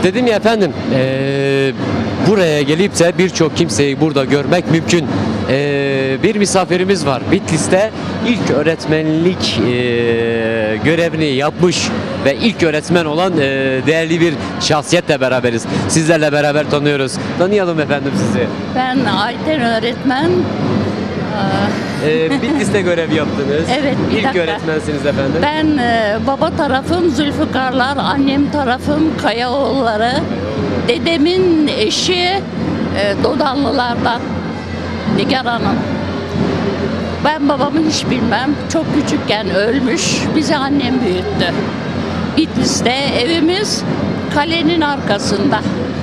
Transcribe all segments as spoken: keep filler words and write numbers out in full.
Dedim ya efendim, eee, buraya gelip de birçok kimseyi burada görmek mümkün. Eee, bir misafirimiz var. Bitlis'te ilk öğretmenlik eee, görevini yapmış ve ilk öğretmen olan eee, değerli bir şahsiyetle beraberiz. Sizlerle beraber tanıyoruz. Tanıyalım efendim sizi. Ben Ayten öğretmen. Aa, Eee, Bitlis'te görev yaptınız. Evet, bir İlk dakika. öğretmensiniz efendim. Ben e, baba tarafım Zülfikarlar, annem tarafım Kayaoğulları. Dedemin eşi e, Dodanlılardan, Nigar Hanım. Ben babamı hiç bilmem. Çok küçükken ölmüş. Bizi annem büyüttü. Bitlis'te evimiz kalenin arkasında.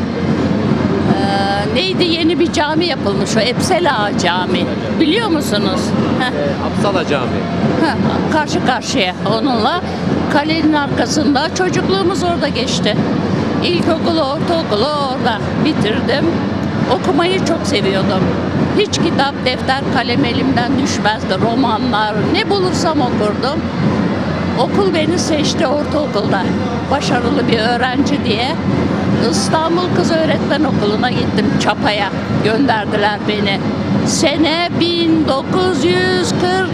Ee, neydi, yeni bir cami yapılmış, o Epsela Cami. Biliyor musunuz? Heh. Eee, Apsala Camii. Heh, karşı karşıya onunla, kalenin arkasında. Çocukluğumuz orada geçti. İlkokulu, ortaokulu orada bitirdim. Okumayı çok seviyordum. Hiç kitap, defter, kalem elimden düşmezdi. Romanlar, ne bulursam okurdum. Okul beni seçti ortaokulda. Başarılı bir öğrenci diye. İstanbul Kız Öğretmen Okulu'na gittim, Çapa'ya. Gönderdiler beni. Sene bin dokuz yüz kırk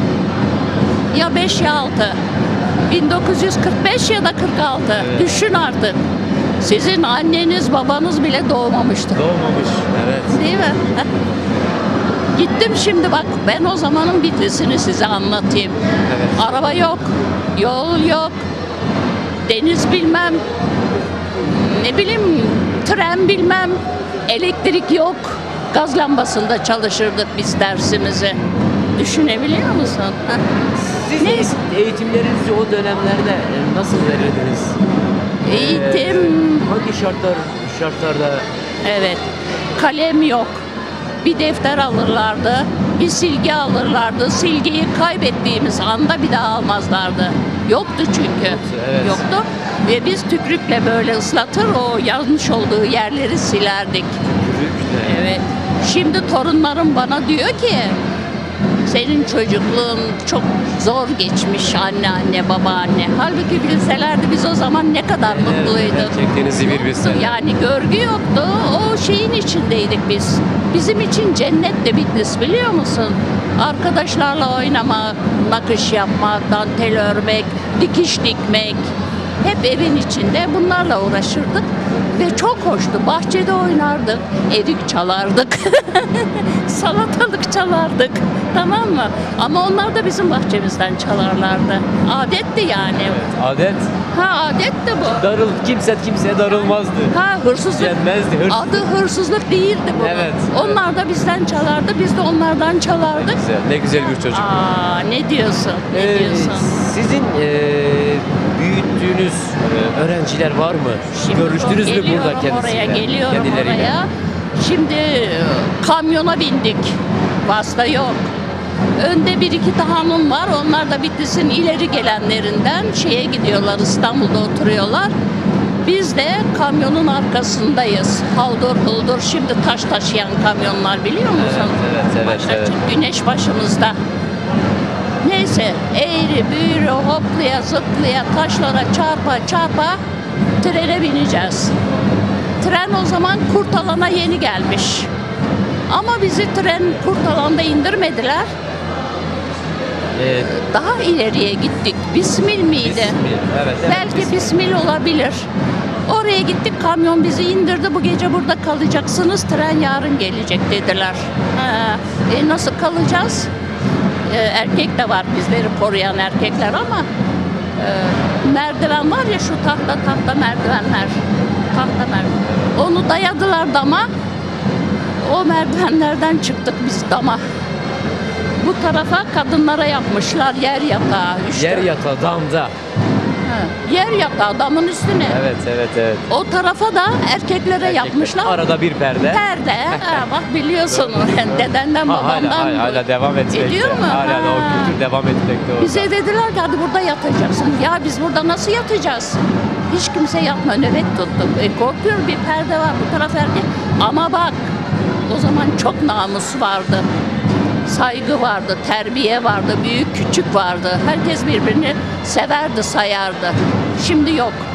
ya beş ya altı. bin dokuz yüz kırk beş ya da kırk altı. Evet. Düşün artık. Sizin anneniz, babanız bile doğmamıştı. Doğmamış. Evet. Değil mi? Gittim şimdi, bak ben o zamanın Bitlis'ini size anlatayım. Evet. Araba yok, yol yok, deniz bilmem, ne bileyim tren bilmem, elektrik yok. Gaz lambasında çalışırdık biz dersimizi. Düşünebiliyor musun? Heh. Siz Neyse. eğitimlerinizi o dönemlerde e, nasıl verirdiniz? Eğitim, Ee, hangi şartlar şartlarda? evet, kalem yok. Bir defter alırlardı, bir silgi alırlardı. Silgiyi kaybettiğimiz anda bir daha almazlardı. Yoktu çünkü. evet. Yoktu. Ve biz tükrükle böyle ıslatır, o yanlış olduğu yerleri silerdik. Yürükle. Evet. Şimdi torunlarım bana diyor ki, senin çocukluğun çok zor geçmiş anne anne baba anne. Halbuki bilselerdi biz o zaman ne kadar Evet, mutluyduk. gerçekten bir bilseler. Yani görgü yoktu. O şeyin içindeydik biz. Bizim için cennet de Bitlis, biliyor musun? Arkadaşlarla oynamak, nakış yapmak, dantel örmek, dikiş dikmek. Hep evin içinde bunlarla uğraşırdık ve çok hoştu. Bahçede oynardık, erik çalardık, salatalık çalardık, tamam mı? Ama onlar da bizim bahçemizden çalarlardı. Adetti yani. Adet. Ha, adetti bu. Darıl kimse kimseye darılmazdı. Ha, hırsızlık. Yenmezdi, hırsızlık. Adı hırsızlık değildi bu. Evet, Onlar da bizden çalardı, biz de onlardan çalardık. Güzel, ne güzel bir çocuk. Aa, ne diyorsun? Ne Ee, diyorsun? sizin e, büyüttüğünüz e, öğrenciler var mı? Şimdi Görüştünüz mü geliyorum burada kendisiyle? oraya, geliyorum kendileriyle? oraya. Şimdi e, kamyona bindik. Vasıta yok. Önde bir iki hanım var. Onlar da Bitlis'in ileri gelenlerinden şeye gidiyorlar, İstanbul'da oturuyorlar. Biz de kamyonun arkasındayız. Haldır huldur, şimdi taş taşıyan kamyonlar, biliyor musun? Evet, evet, evet, Başka evet. Güneş başımızda. Neyse, eğri büğrü hoplaya zıplaya taşlara çarpa çarpa trene bineceğiz. Tren o zaman Kurtalan'a yeni gelmiş. Ama bizi tren Kurtalan'da indirmediler. Ee, Daha ileriye gittik. Bismil miydi? Bismil, evet, evet, Belki Bismil. Bismil olabilir. Oraya gittik, kamyon bizi indirdi. Bu gece burada kalacaksınız, tren yarın gelecek dediler. Ha, e nasıl kalacağız? E, erkek de var, bizleri koruyan erkekler ama e, merdiven var ya, şu tahta tahta merdivenler. Tahta merdiven. Onu dayadılar dama. O merdivenlerden çıktık biz dama. Bu tarafa kadınlara yapmışlar yer yatağı. Üç yer dört- yatağı damda. Ha, yer yatağı damın üstüne. Evet, evet, evet. O tarafa da erkeklere yapmışlar. Arada bir perde. Perde. Ha, bak biliyorsun. Dedenden Ha, babamdan. hala, hala, hala devam etmekte. Ediyor mu? Hala da o Ha. kültür devam etmekte orada. Bize dediler ki hadi burada yatacaksın. Ya biz burada nasıl yatacağız? Hiç kimse yatma, nöbet tuttuk. E, korkuyor, bir perde var, bu taraf erkek. Ama bak, o zaman çok namus vardı. Saygı vardı, terbiye vardı, büyük küçük vardı. Herkes birbirini severdi, sayardı. Şimdi yok.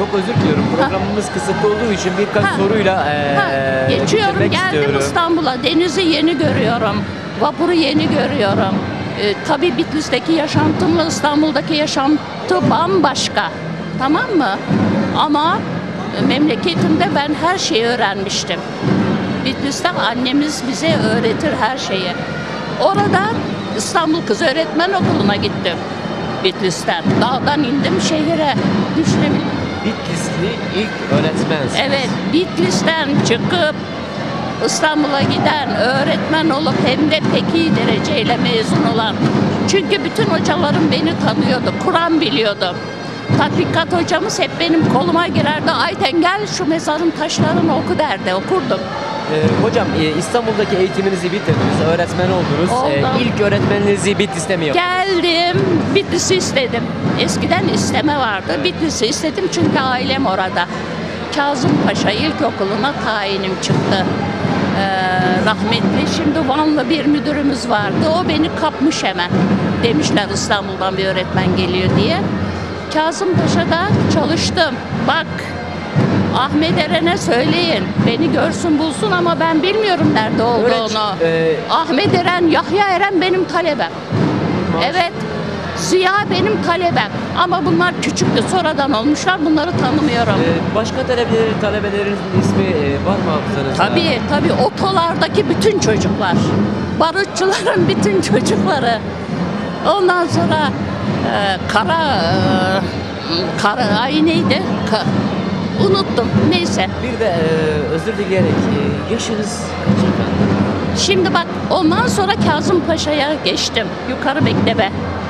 çok özür diliyorum. Programımız kısıtlı olduğu için birkaç Ha. soruyla e, Ha, geçiyorum, bitirmek geldim istiyorum. İstanbul'a. Denizi yeni görüyorum. Vapuru yeni görüyorum. Ee, tabii Bitlis'teki yaşantımla İstanbul'daki yaşantı bambaşka. Tamam mı? Ama e, memleketimde ben her şeyi öğrenmiştim. Bitlis'te annemiz bize öğretir her şeyi. Orada İstanbul Kız Öğretmen Okulu'na gittim. Bitlis'ten. Dağdan indim şehire. Düşünebilir. Bitlisli ilk öğretmensiniz. Evet, Bitlis'ten çıkıp İstanbul'a giden öğretmen olup hem de pek iyi dereceyle mezun olan. Çünkü bütün hocalarım beni tanıyordu, Kur'an biliyordum. Tatbikat hocamız hep benim koluma girerdi. Ayten gel şu mezarın taşlarını oku derdi, okurdum. Ee, hocam e, İstanbul'daki eğitiminizi bitirdiniz, öğretmen oldunuz. Oldum. Ee, ilk öğretmenliğinizi Bitlis'te mi yaptınız? Geldim, Bitlis'i istedim. Eskiden isteme vardı, Bitlis'i istedim çünkü ailem orada. Kazımpaşa İlkokulu'na tayinim çıktı. Ee, rahmetli, şimdi Vanlı bir müdürümüz vardı. O beni kapmış hemen. Demişler İstanbul'dan bir öğretmen geliyor diye. Kazımpaşa'da çalıştım. Bak, Ahmet Eren'e söyleyin. Beni görsün bulsun ama ben bilmiyorum nerede olduğunu. Öğrenci- e, Ahmet Eren, Yahya Eren benim talebem. Evet. Ziya benim talebem. Ama bunlar küçüktü. Sonradan olmuşlar. Bunları tanımıyorum. Ee, başka talebeler, talebelerin ismi e, var mı hafızanızda? Tabii tabii otolardaki bütün çocuklar. Barutçuların bütün çocukları. Ondan sonra e, kara e, kara ay neydi? Ka- unuttum. Neyse. Bir de e, özür dileyerek e, yaşınız kaç efendim? Şimdi bak ondan sonra Kazımpaşa'ya geçtim. Yukarı mektebe.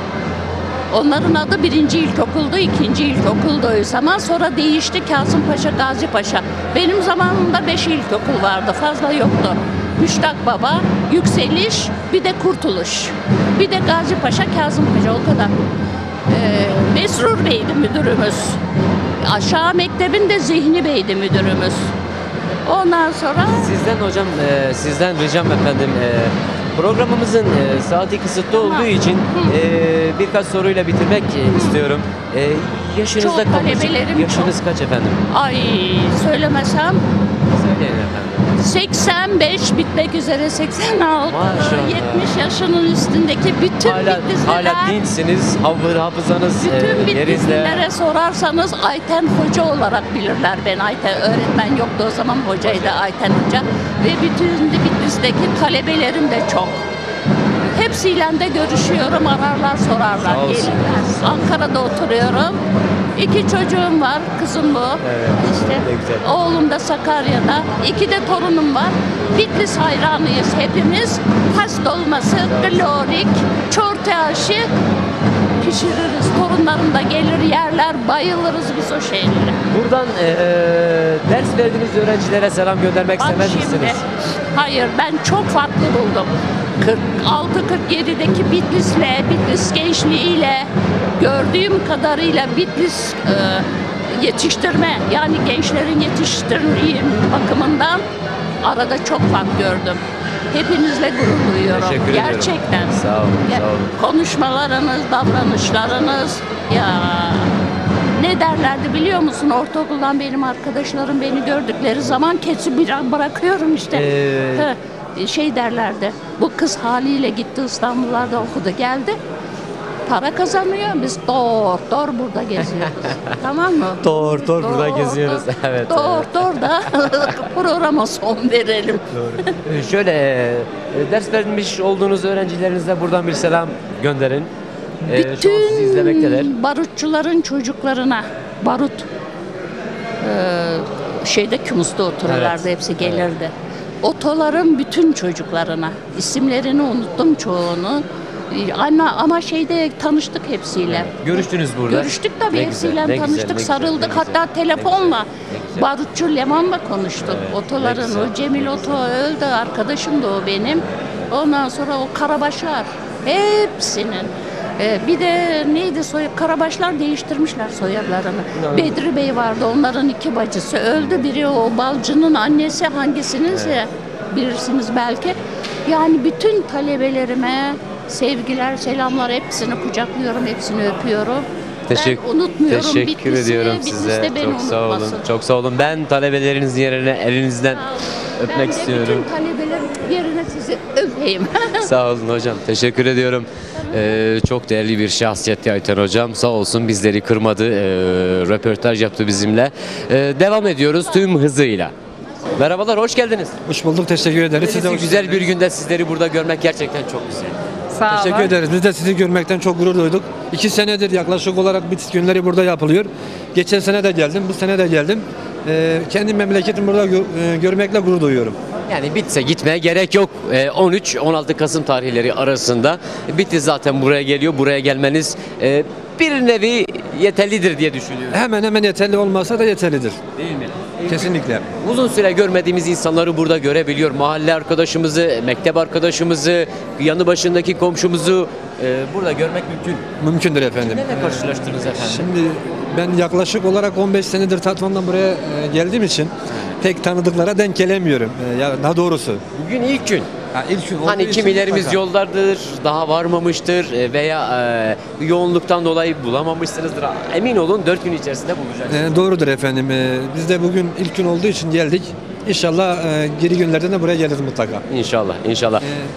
Onların adı birinci ilkokuldu, ikinci ilkokuldu o zaman. Sonra değişti Kazımpaşa, Gazipaşa. Benim zamanımda beş ilkokul vardı, fazla yoktu. Müştak Baba, Yükseliş, bir de Kurtuluş. Bir de Gazipaşa, Kazımpaşa o kadar. Ee, Mesrur Bey'di müdürümüz. Aşağı mektebin de Zihni Bey'di müdürümüz. Ondan sonra Sizden hocam, e, sizden ricam efendim. E, programımızın e, saati kısıtlı olduğu Ha. için e, birkaç soruyla bitirmek e, istiyorum. E, yaşınızda Çok kaç? talebelerim Yaşınız kaç efendim? ay söylemesem Söyleyin efendim. seksen beş bitmek üzere seksen altı Maşallah. yetmiş yaşının üstündeki bütün Hala, Bitlisliler, hala dinsiniz, hafı- hafızanız bütün e, yerinizde. Bitlislilere sorarsanız Ayten Hoca olarak bilirler beni. Ayten öğretmen yoktu o zaman, hocaydı Ayten Hoca. Ve bütün Bitlis'teki talebelerim de çok. Hepsiyle de görüşüyorum, ararlar, sorarlar, Sağ olsun. gelirler. Sağ olsun. Ankara'da oturuyorum. İki çocuğum var, kızım bu. Evet, İşte ne güzel. oğlum da Sakarya'da. İki de torunum var. Bitlis hayranıyız hepimiz. Has dolması, glorik, çorte aşı pişiririz. Torunlarım da gelir yerler, bayılırız biz o şeylere. Buradan e, ders verdiğiniz öğrencilere selam göndermek Bak istemez şimdi, misiniz? hayır ben çok farklı buldum. kırk altı kırk yedideki Bitlis'le, Bitlis gençliğiyle gördüğüm kadarıyla Bitlis e, yetiştirme, yani gençlerin yetiştirdiği bakımından arada çok fark gördüm. Hepinizle gurur duyuyorum. Teşekkür ediyorum. Gerçekten. Sağ olun, Ya, sağ olun. Konuşmalarınız, davranışlarınız ya ne derlerdi biliyor musun? Ortaokuldan benim arkadaşlarım beni gördükleri zaman kesip bir bırakıyorum işte. Ee, Ha, şey derlerdi. Bu kız haliyle gitti İstanbul'larda okudu geldi. Para kazanıyor. Biz doğru doğru burada geziyoruz. Tamam mı? Doğru, doğru burada geziyoruz. Evet, Doğru doğru da programa son verelim. Ee, Şöyle e, ders vermiş olduğunuz öğrencilerinize buradan bir selam gönderin. Ee, şu an sizi izlemekteler. Bütün barutçuların çocuklarına barut e, şeyde Kümus'ta otururlardı, Evet, hepsi gelirdi. Otoların bütün çocuklarına, isimlerini unuttum çoğunu. E, Ama, ama şeyde tanıştık hepsiyle. Görüştünüz burada. Görüştük tabii, Ne hepsiyle güzel, ne güzel, tanıştık, ne güzel, sarıldık. ne güzel, Hatta ne telefonla güzel, ne güzel. Barutçu Leman'la konuştuk. Evet, Otoların, ne güzel, o Cemil ne Oto güzel. öldü, arkadaşım da o benim. Ondan sonra o Karabaşlar, hepsinin. Ee, bir de neydi soy Karabaşlar değiştirmişler soyadlarını. Evet. Bedri Bey vardı, onların iki bacısı öldü. Biri o balcının annesi, hangisinizse bilirsiniz belki. Yani bütün talebelerime sevgiler, selamlar, hepsini kucaklıyorum, hepsini öpüyorum. Teşekkür, Ben unutmuyorum teşekkür Bitlis'i, ediyorum Bitlis size. de beni Çok sağ olun. unutmasın. Çok sağ olun. Ben talebeleriniz yerine elinizden öpmek Ben de istiyorum. bütün talebelerim yerine sizi öpeyim. Sağ olun hocam. Teşekkür ediyorum. Ee, çok değerli bir şahsiyetti Ayten hocam. Sağ olsun bizleri kırmadı. Ee, röportaj yaptı bizimle. Ee, devam ediyoruz tüm hızıyla. Merhabalar, hoş geldiniz. Hoş bulduk, teşekkür ederiz. Siz de Sizi hoş güzel geldiniz. bir günde sizleri burada görmek gerçekten çok güzel. Sağ olun. Teşekkür ederiz. Biz de sizi görmekten çok gurur duyduk. İki senedir yaklaşık olarak Bitlis günleri burada yapılıyor. Geçen sene de geldim, bu sene de geldim. Ee, kendi memleketimi burada gö- e, görmekle gurur duyuyorum. Yani Bitlis'e gitmeye gerek yok. Ee, on üç on altı Kasım tarihleri arasında Bitlis zaten buraya geliyor. Buraya gelmeniz e, bir nevi yeterlidir diye düşünüyorum. Hemen hemen yeterli olmasa da yeterlidir. Değil mi? Kesinlikle. Uzun süre görmediğimiz insanları burada görebiliyor. Mahalle arkadaşımızı, mektep arkadaşımızı, yanı başındaki komşumuzu e, burada görmek mümkün. Mümkündür efendim. Neyle karşılaştınız efendim? Şimdi ben yaklaşık olarak on beş senedir Tatvan'dan buraya e, geldiğim için pek tanıdıklara denk gelemiyorum. E, ya daha doğrusu. Bugün ilk gün. Ha, ilk gün olduğu Hani için kimilerimiz mutlaka. yoldadır, daha varmamıştır e, veya e, yoğunluktan dolayı bulamamışsınızdır. Emin olun dört gün içerisinde bulacaksınız. E, doğrudur efendim. E, biz de bugün ilk gün olduğu için geldik. İnşallah e, geri günlerde de buraya geliriz mutlaka. İnşallah, inşallah.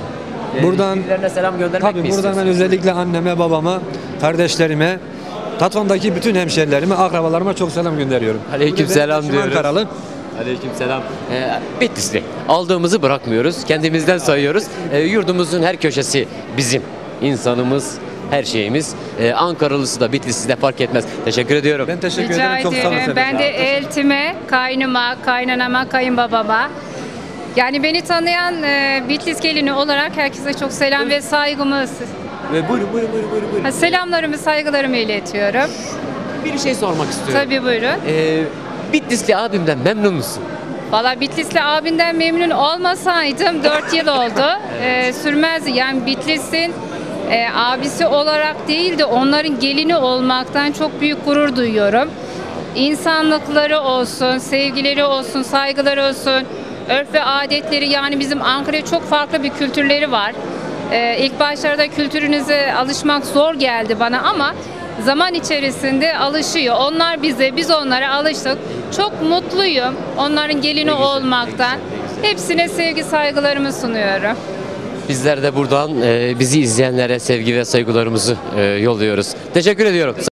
E, E, buradan birilerine selam göndermek tabii mi buradan ben istiyorsunuz? özellikle anneme, babama, kardeşlerime, Tatvan'daki bütün hemşerilerime, akrabalarıma çok selam gönderiyorum. Aleyküm Burada selam eşim diyoruz. Ankaralı. Aleykümselam. Ee, Bitlisli. Aldığımızı bırakmıyoruz. Kendimizden sayıyoruz. Ee, yurdumuzun her köşesi bizim. İnsanımız, her şeyimiz. Ee, Ankaralısı da Bitlisli de fark etmez. Teşekkür ediyorum. Ben teşekkür Rica ederim. Çok sağ olun. ederim. efendim. Ben de eltime, kaynıma, kaynanama, kayınbabama. Yani beni tanıyan e, Bitlis gelini olarak herkese çok selam ve saygımı, Ve buyurun, buyurun, buyurun, buyurun. buyurun. ha, selamlarımı, saygılarımı iletiyorum. Bir şey sormak istiyorum. Tabii buyurun. Ee, Bitlisli abimden memnun musun? Valla Bitlisli abinden memnun olmasaydım dört yıl oldu. E, sürmezdi. Yani Bitlis'in e, abisi olarak değil de onların gelini olmaktan çok büyük gurur duyuyorum. İnsanlıkları olsun, sevgileri olsun, saygıları olsun, örf ve adetleri, yani bizim Ankara'ya çok farklı bir kültürleri var. Ee, ilk başlarda kültürünüze alışmak zor geldi bana ama zaman içerisinde alışıyor. Onlar bize, biz onlara alıştık. Çok mutluyum onların gelini olmaktan. Hepsine sevgi saygılarımı sunuyorum. Bizler de buradan e, bizi izleyenlere sevgi ve saygılarımızı e, yolluyoruz. Teşekkür ediyorum.